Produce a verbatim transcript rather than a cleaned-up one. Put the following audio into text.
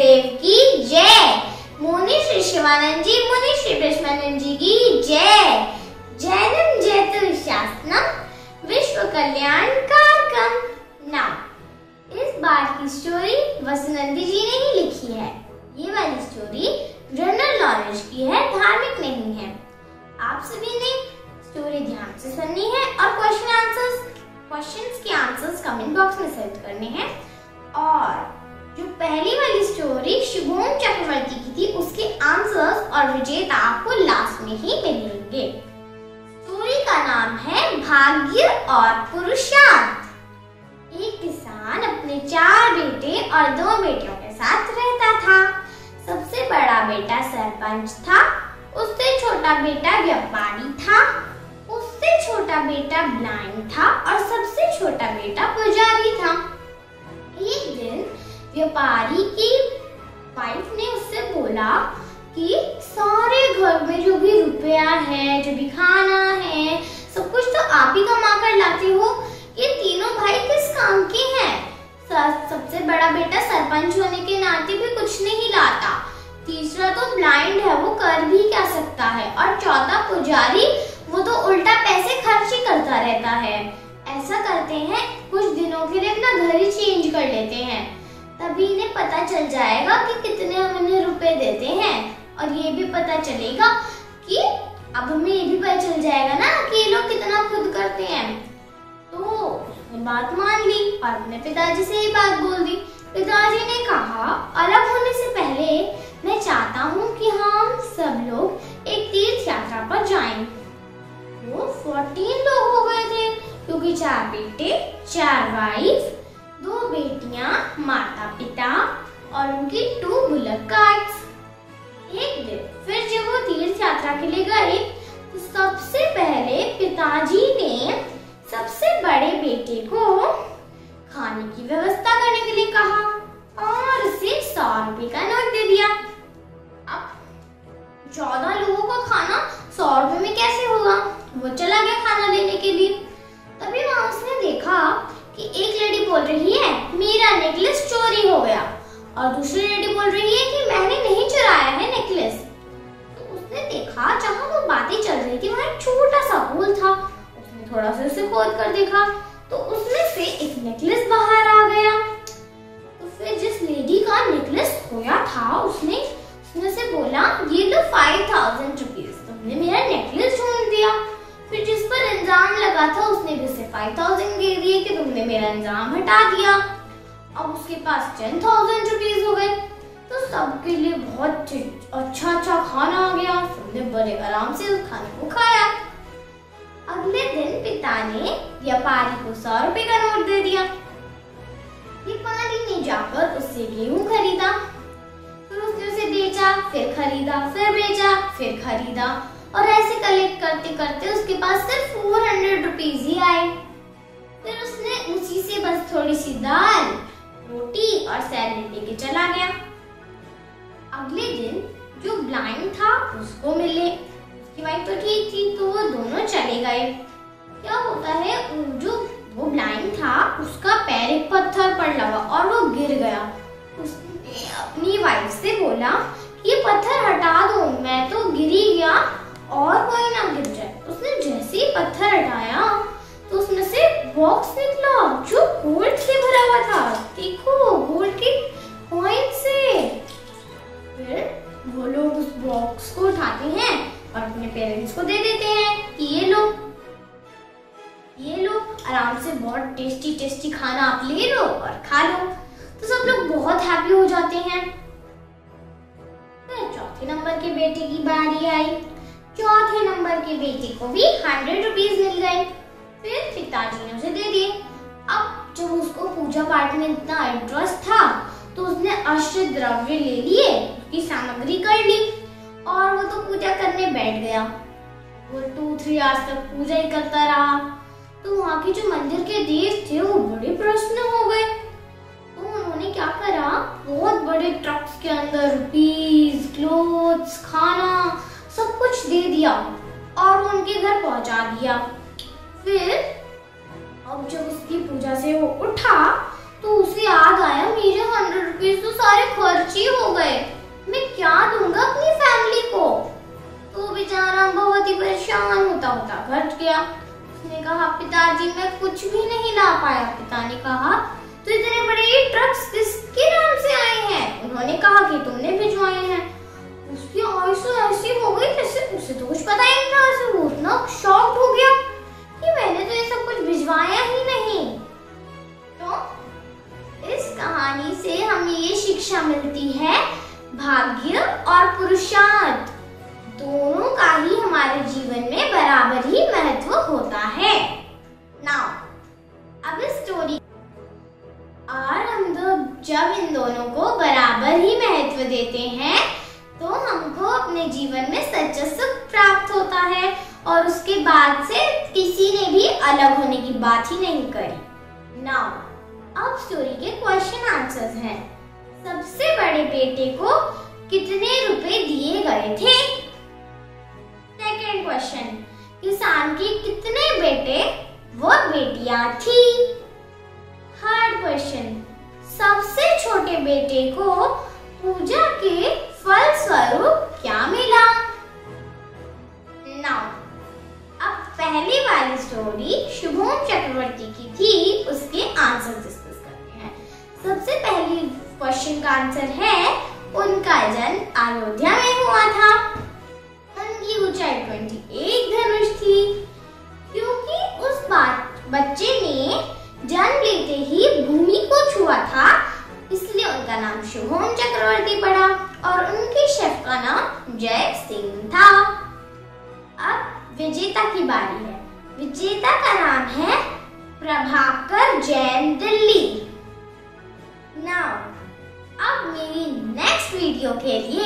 गुरुदेव की जय। मुनि श्री शिवानंद जी, मुनि श्री ब्रह्मानंद जी की जय। जैनम जयतु शासनम विश्व कल्याण कारकम। नाउ इस बार की स्टोरी वसुनंदी जी ने ही लिखी है। ये वाली स्टोरी जनरल नॉलेज की है, धार्मिक नहीं है। आप सभी ने स्टोरी ध्यान से सुननी है और क्वेश्चन आंसर्स क्वेश्चंस के आंसर्स कमेंट बॉक्स में सेंड करने हैं। और जो पहली वाली स्टोरी शुभम चक्रवर्ती की थी, उसके आंसर्स और विजेता आपको लास्ट में ही मिलेंगे। स्टोरी का नाम है भाग्य और पुरुषार्थ। एक किसान अपने चार बेटे और दो बेटियों के साथ रहता था। सबसे बड़ा बेटा सरपंच था, उससे छोटा बेटा व्यापारी था, उससे छोटा बेटा ब्लाइंड था और सबसे छोटा बेटा पुजारी था। एक दिन व्यापारी की वाइफ ने उससे बोला कि सारे घर में जो भी रुपया है, जो भी खाना है, सब कुछ तो आप ही कमा कर लाते हो। ये तीनों भाई किस काम के हैं? सबसे बड़ा बेटा सरपंच होने के नाते भी कुछ नहीं लाता, तीसरा तो ब्लाइंड है, वो कर भी क्या सकता है, और चौथा पुजारी, वो तो उल्टा पैसे खर्च ही करता रहता है। ऐसा करते हैं, कुछ दिनों के लिए अपना घर ही चेंज कर लेते हैं, तभी इन्हें पता चल जाएगा कि कितने हम इन्हें रुपए देते हैं, और ये भी पता चलेगा कि अब हमें ये भी पता चल जाएगा ना कि ये लोग कितना खुद करते हैं। तो उसने बात मान ली और अपने पिताजी से ये बात बोल दी। पिताजी ने कहा, अलग होने से पहले मैं चाहता हूँ कि हम सब लोग एक तीर्थ यात्रा पर जाएं। वो चौदह लोग हो गए थे, क्योंकि चार बेटे, चार वाइफ, दो बेटियां, माता पिता और उनकी टू बुलक कार्ड्स। एक दिन फिर जब वो तीर्थ यात्रा के लिए गए, तो सबसे पहले पिताजी ने सबसे बड़े बेटे को खाने की व्यवस्था करने के लिए कहा और उसे सौ रुपए का नोट दे दिया। अब चौदह लोगों का खाना सौ रुपए में कैसे होगा? वो चला गया खाना लेने के लिए। तभी वहां उसने देखा कि एक लेडी बोल रही है, मेरा नेकलेस चोरी हो गया, और दूसरी लेडी बोल रही है कि मैंने नहीं चुराया है नेकलेस। तो उसने देखा जहां वो बातें चल रही थी, वहां एक छोटा सा होल था। उसने थोड़ा सा उसे खोद कर देखा, तो उसमें से एक नेकलेस बाहर आ गया। तो फिर जिस लेडी का नेकलेस खोया था, उसने उसने से बोला, ये लो फाइव थाउजेंड रुपीज, तुमने मेरा नेकलेस ढूंढ दिया। फिर जिस पर इल्जाम लगा था, उसने भी उसे फाइव थाउजेंड दे दिए कि तुमने मेरा इल्जाम हटा दिया। अब उसके पास टेन थाउजेंड रुपीज हो गए। तो सबके लिए बहुत अच्छा अच्छा खाना आ गया। सबने बड़े आराम से उस खाने को खाया। अगले दिन पिता ने व्यापारी को सौ रुपए का नोट दे दिया। व्यापारी ने जाकर उससे गेहूं खरीदा, फिर उसने उसे बेचा, फिर खरीदा, फिर बेचा, फिर खरीदा, और ऐसे कलेक्ट करते करते उसके पास सिर्फ फोर हंड्रेड रुपीज ही आए। फिर उसने उसी से बस थोड़ी सी दाल, रोटी और सैलेड लेके चला गया। अगले दिन जो ब्लाइंड था उसको मिले, उसकी वाइफ तो ठीक थी, तो वो दोनों चले गए। क्या होता है, जो वो ब्लाइंड था उसका पैर एक पत्थर पर लगा और वो गिर गया। उसने अपनी वाइफ से बोला, ये पत्थर हटा दो, मैं तो गिर ही गया और कोई ना गिर जाए। उसने जैसे ही पत्थर हटाया तो उसमें से बॉक्स निकला जो गोल्ड से भरा हुआ था। देखो, गोल्ड के कॉइन से। फिर वो लोग उस बॉक्स को उठाते हैं और अपने पेरेंट्स को दे देते हैं कि ये लो, ये लो, आराम से बहुत टेस्टी टेस्टी खाना आप ले लो और खा लो। तो सब लोग बहुत हैप्पी हो जाते हैं। फिर चौथे नंबर के बेटे की बारी आई। चौथे नंबर के बेटे को भी हंड्रेड रुपीज मिल गए। फिर पिताजी ने उसे दे दिए। अब जब उसको पूजा पाठ में इतना इंटरेस्ट था, तो उसने अष्ट द्रव्य ले लिए, उसकी सामग्री कर ली और वो तो पूजा करने बैठ गया। वो टू थ्री आवर्स तक पूजा ही करता रहा। तो वहाँ के जो मंदिर के देव थे वो बड़े प्रसन्न हो गए। तो उन्होंने क्या करा, बहुत बड़े ट्रक्स के अंदर रुपीज, क्लोथ्स, खाना सब कुछ दे दिया और उनके घर पहुंचा दिया। फिर अब जब उसकी पूजा से वो उठा, तो उसे याद आया मेरे हंड्रेड रुपीज तो सारे खर्च ही हो गए, मैं क्या दूंगा अपनी फैमिली को। तो बेचारा बहुत ही परेशान होता होता घर गया। उसने कहा पिताजी मैं कुछ भी नहीं ला पाया। पिता ने कहा तो इतने बड़े ट्रक्स किसके नाम से आए हैं? उन्होंने कहा कि तुमने भिजवाए हैं। उसकी आंसू ऐसी हो गई जैसे उसे तो कुछ पता ही नहीं था। ऐसे वो इतना शॉक्ड हो गया कि मैंने तो ये सब कुछ भिजवाया ही नहीं। तो इस कहानी से हमें ये शिक्षा मिलती है भाग्य और पुरुषार्थ दोनों का ही हमारे जीवन में बराबर ही महत्व होता है। नाउ अब इस स्टोरी और हम दो जब इन दोनों को बराबर ही महत्व देते हैं तो हमको अपने जीवन में सच्चा सुख प्राप्त होता है और उसके बाद से किसी ने भी अलग होने की बात ही नहीं करी। नाउ अब स्टोरी के क्वेश्चन आंसर्स हैं। सबसे बड़े बेटे को कितने रुपए दिए गए थे? सेकेंड क्वेश्चन, किसान के कितने बेटे व बेटियां थी? थर्ड क्वेश्चन, सबसे छोटे बेटे को पूजा के फल स्वरूप क्या मिला? नाउ अब पहली वाली स्टोरी शुभम चक्रवर्ती की थी, उसके आंसर डिस्कस करते हैं। सबसे पहली क्वेश्चन का आंसर है उनका जन्म अयोध्या में हुआ था। उनकी ऊंचाई अट्ठाईस धनुष थी। क्योंकि उस बात बच्चे ने जन्म लेते ही भूमि को छुआ था इसलिए उनका नाम शुभम चक्रवर्ती पड़ा और उनके शेफ का नाम जय सिंह था। अब विजेता की बारी है। विजेता का नाम है प्रभाकर जैन दिल्ली। नाउ अब मेरी नेक्स्ट वीडियो के लिए